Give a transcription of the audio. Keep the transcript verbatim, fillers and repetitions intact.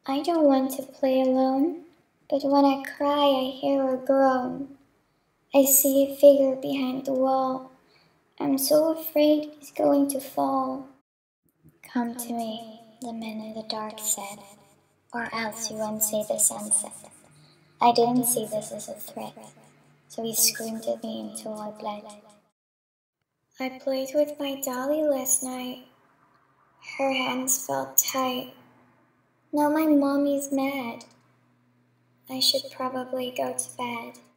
I don't want to play alone, but when I cry I hear a groan. I see a figure behind the wall. I'm so afraid he's going to fall. Come to me, the man in the dark said, or else you won't see the sunset. I didn't see this as a threat, so he screamed at me until I bled. I played with my dolly last night. Her hands felt tight. Now my mommy's mad. I should probably go to bed.